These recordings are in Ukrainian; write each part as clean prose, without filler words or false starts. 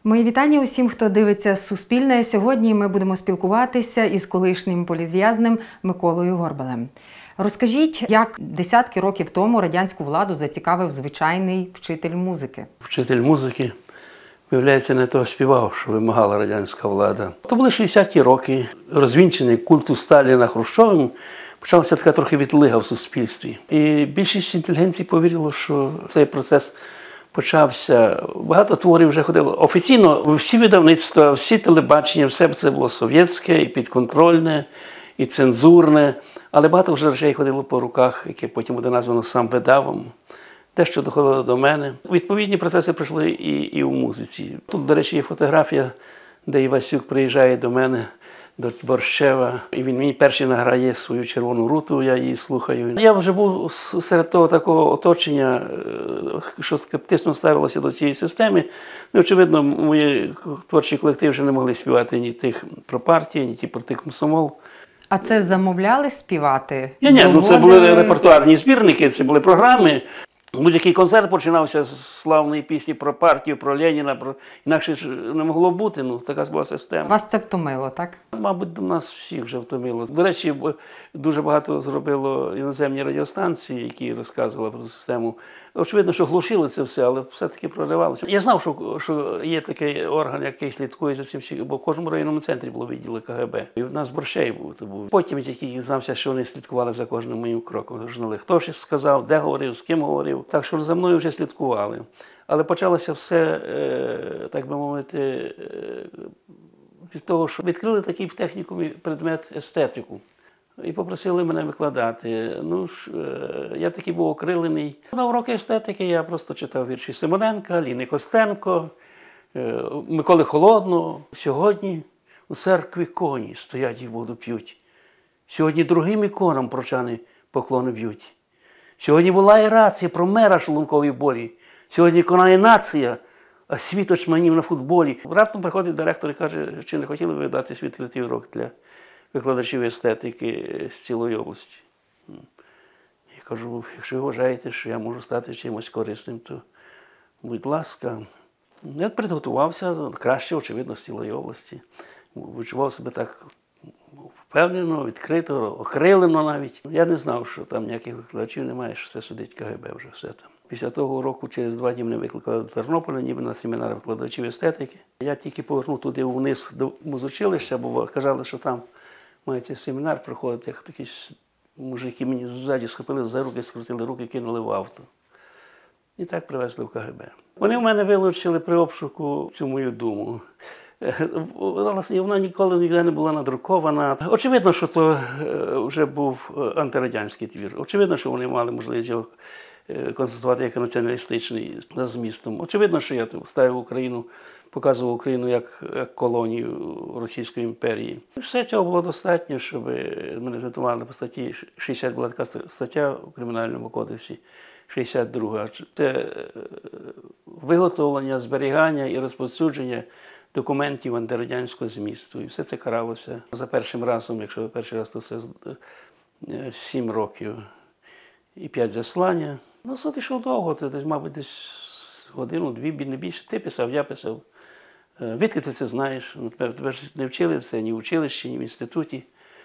Мої вітання усім, хто дивиться Суспільне. Сьогодні ми будемо спілкуватися із колишнім політв'язнем Миколою Горбалем. Розкажіть, як десятки років тому радянську владу зацікавив звичайний вчитель музики? Вчитель музики, виявляється, не того співав, що вимагала радянська влада. То були 60-ті роки, розвінчений культу Сталіна Хрущовим, почалася така трохи відлига в суспільстві. І більшість інтелігенції повірило, що цей процес почався. Багато творів вже ходило. Офіційно всі видавництва, всі телебачення, все це було совєтське, і підконтрольне, і цензурне. Але багато вже речей ходило по руках, яке потім буде названо сам видавом. Дещо доходило до мене. Відповідні процеси пройшли і у музиці. Тут, до речі, є фотографія, де Івасюк приїжджає до мене, до Борщева. І він мені перший награє свою червону руту, я її слухаю. Я вже був серед того такого оточення, що скептично ставилося до цієї системи. Ну, очевидно, мої творчі колективи вже не могли співати ні тих про партію, ні ті про тих комсомол. А це замовляли співати? Ні, це були репертуарні збірники, це були програми. Будь-який концерт починався з славної пісні про партію, про Леніна, інакше ж не могло бути, така була система. Вас це втомило, так? Мабуть, нас всіх вже втомило. До речі, дуже багато зробило іноземні радіостанції, які розказували про систему. Очевидно, що глушили це все, але все-таки проривалося. Я знав, що є такий орган, який слідкує за цим всім, бо в кожному районному центрі було відділи КГБ. І в нас Борщей був. Потім тільки знався, що вони слідкували за кожним моїм кроком. Знали, хто щось сказав, де говорив, з ким говорив. Так що за мною вже слідкували. Але почалося все, так би мовити, від того, що відкрили такий в технікумі предмет естетику. І попросили мене викладати. Я такий був окрилений. На уроки естетики я просто читав вірші Симоненка, Ліни Костенко, Миколи Холодного. Сьогодні у церкві коні стоять і воду п'ють. Сьогодні другим іконам прочани поклони б'ють. Сьогодні була і рація про мера шлункової болі. Сьогодні конає нація, а світ очманів на футболі. Раптом приходить директор і каже, чи не хотіли ви дати відкритий урок для викладачів естетики з цілої області. Я кажу, якщо ви вважаєте, що я можу стати чимось корисним, то будь ласка. Я підготувався краще, очевидно, з цілої області. Відчував себе так впевнено, відкрито, окрилено навіть. Я не знав, що там ніяких викладачів немає, що це сидить КГБ вже все там. Після того уроку через 2 дні мене викликали до Тернополя, ніби на семінар викладачів естетики. Я тільки повернув туди вниз до музучилища, бо казали, що там маєте семінар проходити, як такі мужики мені ззаді схопили за руки, скрутили руки, кинули в авто. І так привезли в КГБ. Вони в мене вилучили при обшуку цю мою думу. Власне, вона ніколи ніде не була надрукована. Очевидно, що то вже був антирадянський твір. Очевидно, що вони мали можливість його констатувати як націоналістичний за змістом. Очевидно, що я ставив Україну, показував Україну як колонію Російської імперії. Все цього було достатньо, щоб мене звинуватили по статті 60, була така стаття у Кримінальному кодексі, 62. Це виготовлення, зберігання і розповсюдження документів антирадянського змісту. І все це каралося за першим разом, якщо перший раз, то це 7 років і 5 заслання. Суд йшов довго, це, мабуть, десь годину-дві, не більше. Ти писав, я писав. Відки ти це знаєш? Тебе ж не вчили це ні в училищі, ні в інституті.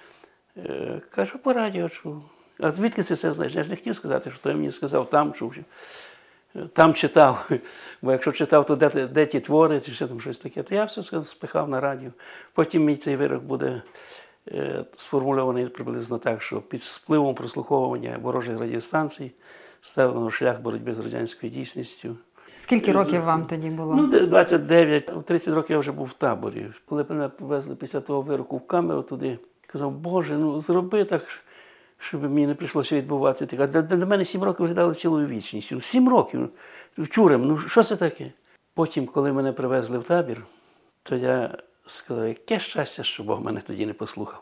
Кажу, по радіо чув. А звідки ти це знаєш? Я ж не хотів сказати, що той мені сказав, там чув. Там читав. Бо якщо читав, то де ті твори, чи ще там щось таке, то я все спихав на радіо. Потім мій цей вирок буде сформульований приблизно так, що під впливом прослуховування ворожих радіостанцій став на шлях боротьби з радянською дійсністю. Скільки років вам тоді було? 29. У 30 років я вже був в таборі. Коли мене повезли після того вироку в камеру туди, казав, Боже, зроби так, щоб мені не прийшлося відбувати. А для мене 7 років вже дали цілу вічність. 7 років в тюрем, що це таке? Потім, коли мене привезли в табір, то я сказав, яке щастя, що Бог мене тоді не послухав.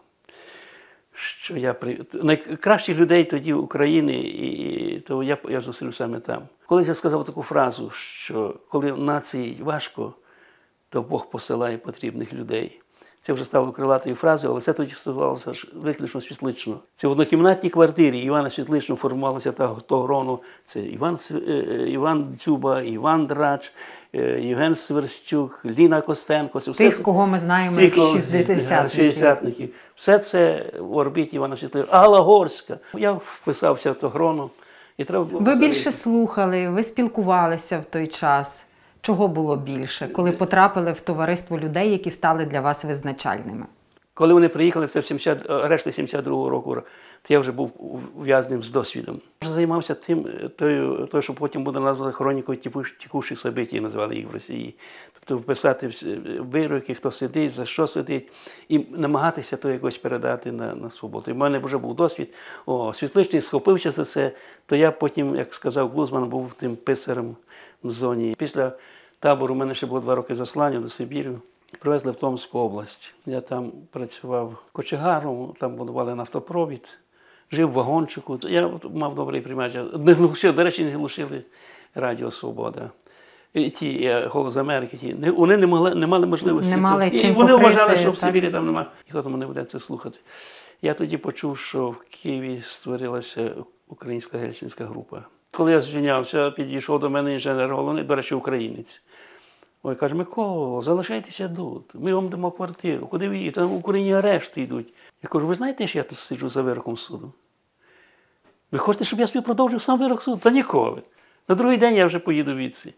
Що найкращих людей тоді України, і то я зустрів саме там. Колись я сказав таку фразу, що коли нації важко, то Бог посилає потрібних людей. Це вже стало крилатою фразою, але це тоді стосувалося виключно Світличного. Це в однокімнатній квартирі Івана Світличного формувалося того грону. Це Іван Дзюба, Іван Драч, Євген Сверстюк, Ліна Костенко. Тих, кого ми знаємо як шістдесятників. Все це в орбіті Івана Світлича. Алла Горська. Я вписався в ту грону. І треба було ви більше слухали, ви спілкувалися в той час. Чого було більше, коли потрапили в товариство людей, які стали для вас визначальними? Коли вони приїхали, це в решті 72-го року, то я вже був ув'язненим з досвідом. Я займався тим, що потім буде названо хронікою текущих событий, назвали їх в Росії. Тобто вписати вироки, хто сидить, за що сидить, і намагатися то якось передати на свободу. І в мене вже був досвід. Світличний схопився за це, то я потім, як сказав Глузман, був тим писарем в зоні. Після табору у мене ще було 2 роки заслання до Сибіру. Привезли в Томську область. Я там працював кочегаром, там будували нафтопровід, жив в вагончику. Я мав добрий приймач. Не глушили, до речі, не глушили Радіо Свобода. Голос Америки, вони не мали можливості. І вони вважали, що в Сибірі там немає. Ніхто тому не буде це слухати. Я тоді почув, що в Києві створилася українська гельсінська група. Коли я звільнявся, підійшов до мене інженер головний, до речі, українець. Ой, каже, Микола, залишайтеся тут, ми вам дамо квартиру, куди ви їдете, там в Україні арешти йдуть. Я кажу, ви знаєте, що я тут сиджу за вироком суду? Ви хочете, щоб я собі продовжив сам вирок суду? Та ніколи. На другий день я вже поїду відси.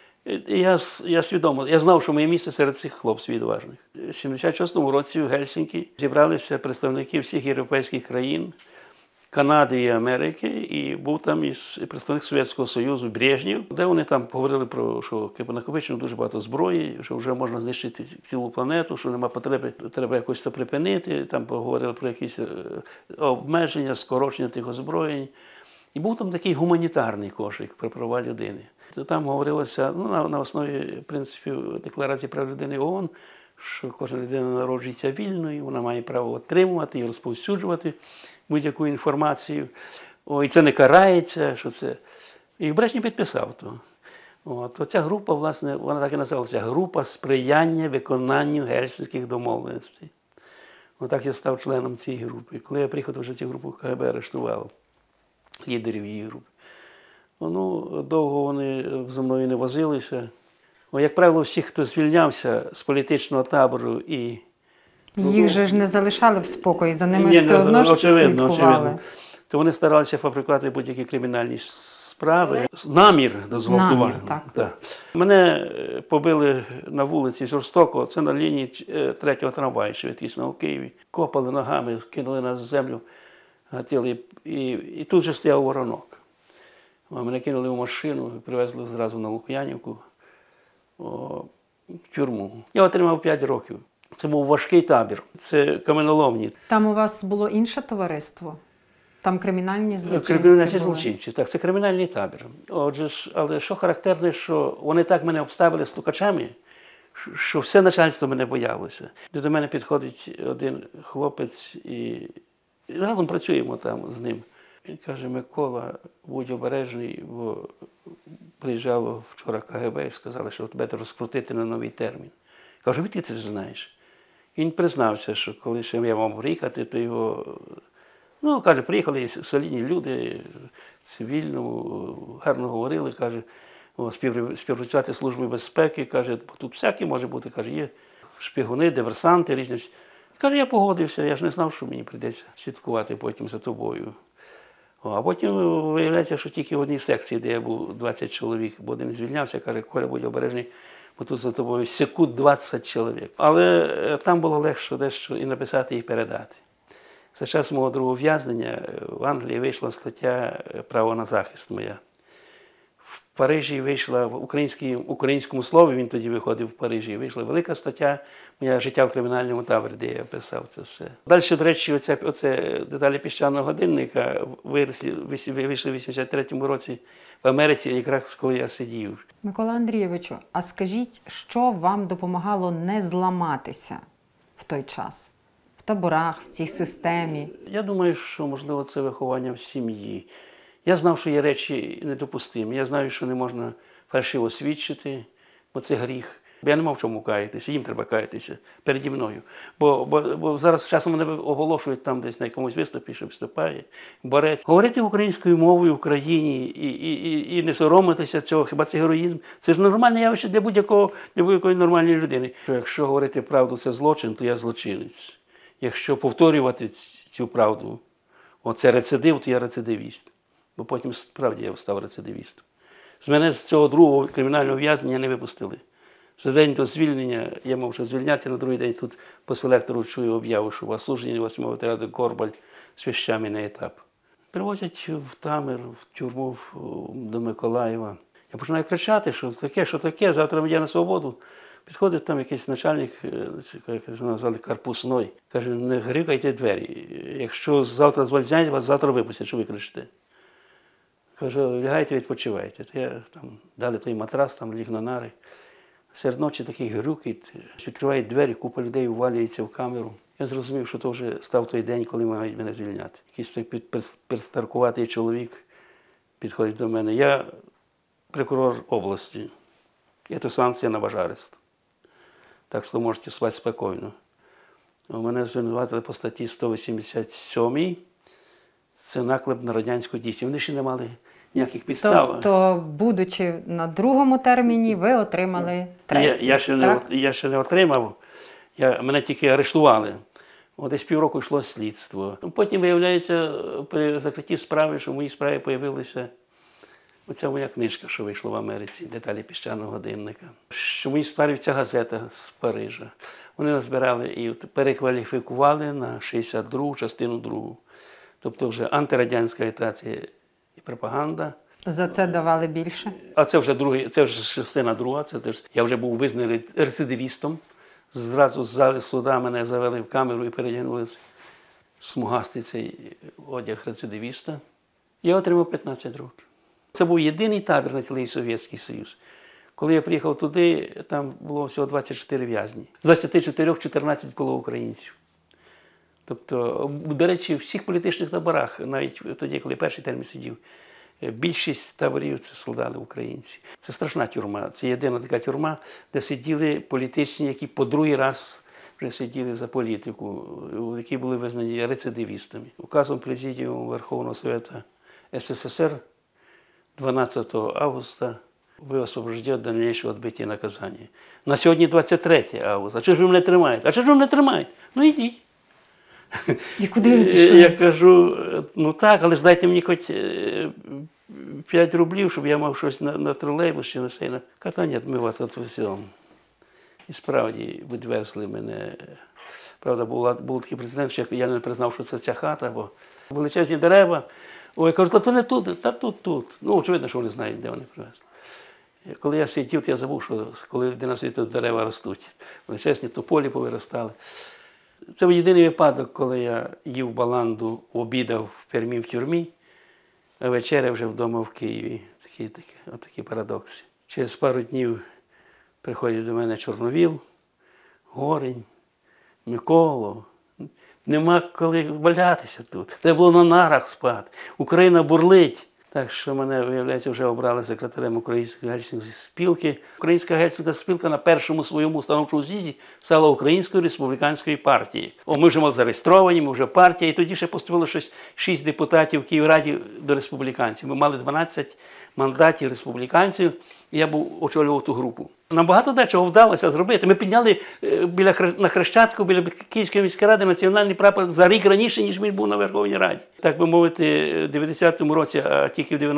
Я свідомо, я знав, що моє місце серед цих хлопців відважних. У 76-му році в Гельсінкі зібралися представники всіх європейських країн, Канади і Америки, і був там із представник Совєтського Союзу Брежнєв, де вони там говорили про, що накопичено дуже багато зброї, що вже можна знищити цілу планету, що нема потреби, треба якось це припинити, там поговорили про якісь обмеження, скорочення тих озброєнь. І був там такий гуманітарний кошик про права людини. Там говорилося на основі принципів Декларації прав людини ООН, що кожна людина народжується вільною, вона має право отримувати і розповсюджувати будь-яку інформацію. І це не карається, що це. І Брежнєв підписав то. Оця група, власне, вона так і називалася «Група сприяння виконанню Гельсінських домовленостей». Отак я став членом цієї групи. Коли я приїхав, вже цю групу КГБ арештувало, лідерів її групи. Довго вони зі мною не возилися. Як правило, всі, хто звільнявся з політичного табору і... Їх же ж не залишали в спокої, за ними все одно ж слідкували. То вони старалися фабрикувати будь-які кримінальні справи. Намір до зґвалтування. Так. Мене побили на вулиці жорстоко, це на лінії 3-го трамваю, швидкісного в Києві. Копали ногами, кинули нас в землю, гатили, і тут же стояв воронок. Мене кинули в машину і привезли зразу на Лук'янівку, в тюрму. Я отримав 5 років. Це був важкий табір, це каменоломні. Там у вас було інше товариство? Там кримінальні злочинці Кримінальні злочинці, так, це кримінальний табір. Отже ж, але що характерне, що вони так мене обставили стукачами, що все начальство мене боялося. До мене підходить один хлопець і разом працюємо там з ним. Він каже, Микола, будь обережний, бо приїжджало вчора КГБ і сказали, що тебе розкрутити на новий термін. Кажу, ти це знаєш? Він признався, що коли ще я мав приїхати, то його, каже, приїхали солідні люди, цивільно, гарно говорили, каже, співпрацювати з Службою безпеки, каже, тут всякі може бути, каже, є шпигуни, диверсанти, різні. Каже, я погодився, я ж не знав, що мені прийдеться слідкувати потім за тобою. А потім виявляється, що тільки в одній секції, де я був 20 чоловік, бо один звільнявся, каже, Коля, будь обережний, бо тут за тобою секунд 20 чоловік. Але там було легше дещо і написати, і передати. За час мого другого ув'язнення в Англії вийшла стаття «Право на захист» моя. В Парижі вийшла, в українському слові, він тоді виходив в Парижі, вийшла велика стаття «Моє життя в кримінальному таборі», де я писав це все. Далі, до речі, оце деталі піщаного годинника вийшли в 83-му році в Америці, якраз коли я сидів. Микола Андрійовичу, а скажіть, що вам допомагало не зламатися в той час? В таборах, в цій системі? Я думаю, що, можливо, це виховання в сім'ї. Я знав, що є речі недопустимі. Я знаю, що не можна фальшиво свідчити, бо це гріх. Бо я не мав в чому каятися, їм треба каятися переді мною. Бо зараз часом мене оголошують там десь на якомусь виступі, що виступає, борець. Говорити українською мовою в Україні і не соромитися цього, хіба це героїзм? Це ж нормальне явище для будь-якої нормальної людини. Якщо говорити правду – це злочин, то я злочинець. Якщо повторювати цю правду, оце рецидив, то я рецидивіст. Бо потім, справді, я став рецидивістом. З мене з цього другого кримінального в'язнення не випустили. За день до звільнення, я мав вже звільнятися, на другий день тут по селектору чую об'яву, що осуджені 8-го ветерану Горбаль з віщами на етап. Привозять в табір, в тюрму до Миколаєва. Я починаю кричати, що таке, завтра я на свободу. Підходить там якийсь начальник, як назвали, Карпусной. Каже, не грюкайте двері. Якщо завтра звільняють, вас завтра випустять, що ви кричите. Кажу, лягайте, відпочивайте. Там дали той матрас, там ліг на нари. Серед ночі такий грюкіт, відкривають двері, купа людей увалюється в камеру. Я зрозумів, що то вже став той день, коли мають мене звільняти. Якийсь той підстаркуватий чоловік підходить до мене. Я прокурор області. Це санкція на ваш арест. Так що можете спати спокійно. У мене звинуватили по статті 187. Це наклеп на радянську дійсність. Вони ще не мали ніяких підстав. Тобто, будучи на другому терміні, ви отримали третій, Я ще не отримав. Мене тільки арештували. Десь півроку йшло слідство. Потім виявляється, при закритті справи, що в моїй справі з'явилася оця моя книжка, що вийшла в Америці, «Деталі піщаного годинника». Що в моїй справі ця газета з Парижа. Вони назбирали і перекваліфікували на 62-му, частину 2. Тобто вже антирадянська агітація і пропаганда. За це давали більше? А це вже частина 2. Я вже був визнаний рецидивістом. Зразу з зали суда мене завели в камеру і передягнули смугастий цей одяг рецидивіста. Я отримав 15 років. Це був єдиний табір на цілий Совєтський Союз. Коли я приїхав туди, там було всього 24 в'язні. З 24 – 14 було українців. Тобто, до речі, в всіх політичних таборах, навіть тоді, коли перший термін сидів, більшість таборів це складали українці. Це страшна тюрма. Це єдина така тюрма, де сиділи політичні, які по другий раз вже сиділи за політику, які були визнані рецидивістами. Указом Президіуму Верховного Совету СССР 12 августа ви освобождені від дальнейшего відбиття наказання. На сьогодні 23 августа. А чого ж ви мене тримаєте? А чого ж ви мене тримаєте? Ну йдіть. І куди ви пішли? Я кажу, ну так, але ж дайте мені хоч 5 рублів, щоб я мав щось на тролейбус чи на сей. Катання відмивати від всього. І справді відвезли мене. Правда, був такий президент, що я не признав, що це ця хата, бо величезні дерева. Ой, я кажу, та це не тут, та тут. Ну, очевидно, що вони знають, де вони привезли. Коли я сидів, то я забув, що коли людина сидить, то дерева ростуть. Величезні тополі повиростали. Це єдиний випадок, коли я їв баланду, обідав в Пермі в тюрмі, а вечеря вже вдома в Києві. Отакі парадокси. Через пару днів приходять до мене Чорновіл, Горень, Миколо. Нема коли валятися тут. Треба було на нарах спати. Україна бурлить. Так що мене, виявляється, вже обрали секретарем Української гельсінської спілки. Українська гельсінська спілка на першому своєму установчому з'їзді стала Українською республіканської партії. Ми вже мали зареєстровані, ми вже партія. І тоді ще поступило щось 6 депутатів в Київраді до республіканців. Ми мали 12 мандатів республіканців, і я очолював ту групу. Нам багато дечого вдалося зробити. Ми підняли на Хрещатику, біля Київської міської ради національний прапор за рік раніше, ніж він був на Верховній Раді. Так би мовити, в 90-му році, а тільки в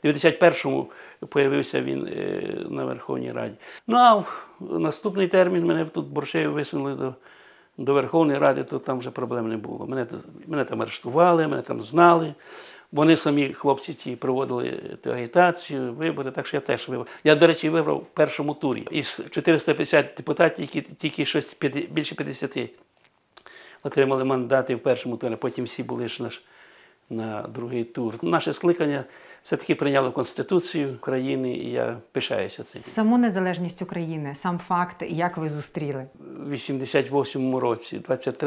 91-му появився він на Верховній Раді. Ну, а в наступний термін мене тут Боршею висунули до Верховної Ради, то там вже проблем не було. Мене там арештували, мене там знали. Вони самі, хлопці ці, проводили агітацію, вибори, так що я теж вибрав. Я, до речі, вибрав в першому турі. Із 450 депутатів, які тільки щось більше 50 отримали мандати в першому турі, потім всі були ж на другий тур. Наше скликання все-таки прийняло Конституцію України, і я пишаюся цим. Саму незалежність України, сам факт, як ви зустріли? У 88-му році,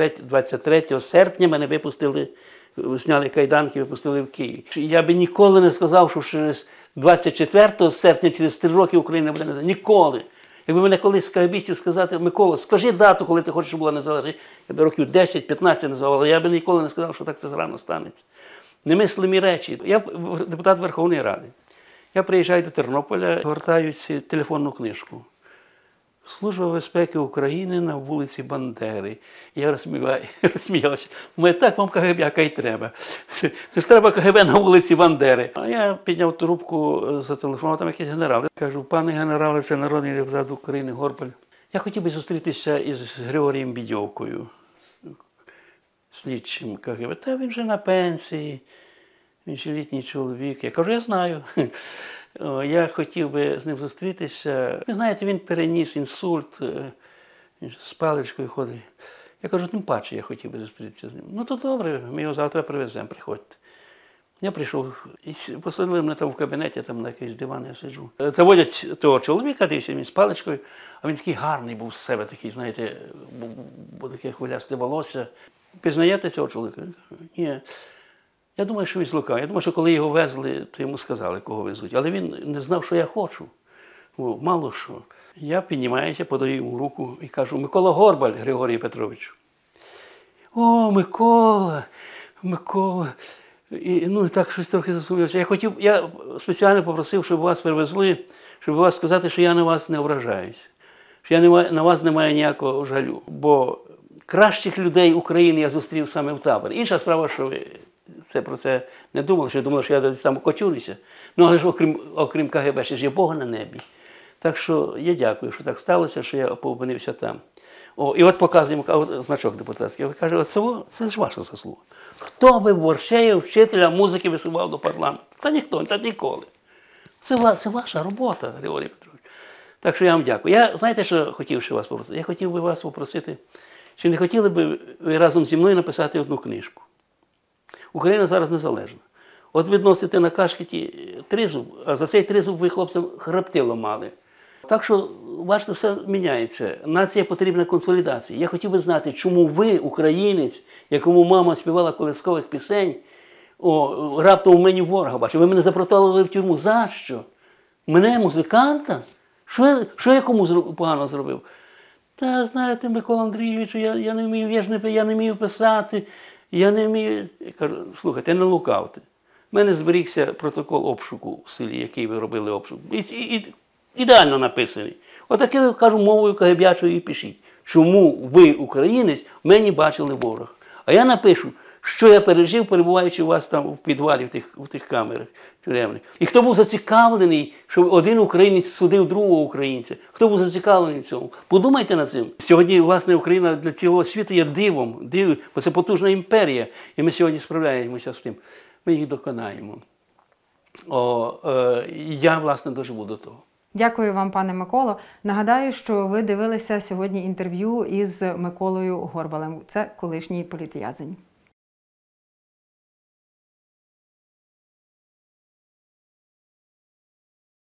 23 серпня мене випустили, зняли кайданки, випустили в Київ. Я би ніколи не сказав, що через 24 серпня, через 3 роки Україна буде незалежна. Ніколи. Якби мене колись з КГБістів сказати, Микола, скажи дату, коли ти хочеш, щоб була незалежність, я б років 10-15 назвав, але я б ніколи не сказав, що так це рано станеться. Немислимі речі. Я депутат Верховної Ради. Я приїжджаю до Тернополя, гортаю телефонну книжку. Служба безпеки України на вулиці Бандери. Я розсміявся. Думаю, так вам КГБ, яка й треба. Це ж треба КГБ на вулиці Бандери. А я підняв трубку, зателефонував, там якийсь генерал. Я кажу, пане генерале, це народний депутат України Горбаль. Я хотів би зустрітися із Григорієм Бідьовкою, слідчим КГБ. Та він вже на пенсії, він ще літній чоловік. Я кажу, я знаю. Я хотів би з ним зустрітися. Ви знаєте, він переніс інсульт, з паличкою ходить. Я кажу, тим паче я хотів би зустрітися з ним. Ну, то добре, ми його завтра привеземо, приходьте. Я прийшов, і посадили мене там в кабінеті, там на якийсь диван я сиджу. Заводять того чоловіка, дивився він з паличкою, а він такий гарний був з себе, такий, знаєте, таке хвилясте волосся. Пізнаєте цього чоловіка? Ні. Я думаю, що він злукав. Я думаю, що коли його везли, то йому сказали, кого везуть. Але він не знав, що я хочу. Мало що. Я піднімаюся, подаю йому руку і кажу, Микола Горбаль Григорій Петрович. О, Микола, Микола. І так щось трохи засумнівся. Я спеціально попросив, щоб вас привезли, щоб вас сказати, що я на вас не ображаюсь. Що я на вас не маю ніякого жалю. Бо кращих людей України я зустрів саме в таборі. Інша справа, що ви про це не думали, що я думав, що я десь там окочурюся. Ну, але ж окрім КГБ, ще ж є Бога на небі. Так що я дякую, що так сталося, що я опинився там. І от показуємо значок депутатський. Я кажу, це ж ваша заслуга. Хто би Борщеєв, вчителя музики висував до парламенту? Та ніхто, та ніколи. Це ваша робота, Григорій Петрович. Так що я вам дякую. Я, знаєте, що хотів ще вас попросити? Я хотів би вас попросити, чи не хотіли б ви разом зі мною написати одну книжку? Україна зараз незалежна. От відносите на кашкеті тризуб, а за цей тризуб ви хлопцям хребти ламали. Так що, бачите, все міняється. Нація потрібна консолідації. Я хотів би знати, чому ви, українець, якому мама співала колискових пісень, раптом у мені ворога бачите, ви мене запроторили в тюрму. За що? Мене, музиканта? Що я кому погано зробив? Та, знаєте, Микола Андрійович, я не вмію віршники, я не вмію писати, я не вмію. Я кажу, слухайте, не лукавте. У мене зберігся протокол обшуку в селі, який ви робили обшук. Ідеально написаний. Отаке, кажу, мовою КГБячою і пишіть. Чому ви, українець, мені бачили ворога? А я напишу, що я пережив, перебуваючи у вас там в підвалі, в тих камерах тюремних. І хто був зацікавлений, щоб один українець судив другого українця. Хто був зацікавлений в цьому? Подумайте над цим. Сьогодні, власне, Україна для цілого світу є дивом, бо це потужна імперія. І ми сьогодні справляємося з тим. Ми їх доконаємо. Я, власне, доживу до того. Дякую вам, пане Миколо. Нагадаю, що ви дивилися сьогодні інтерв'ю із Миколою Горбалем. Це колишній політв'язень.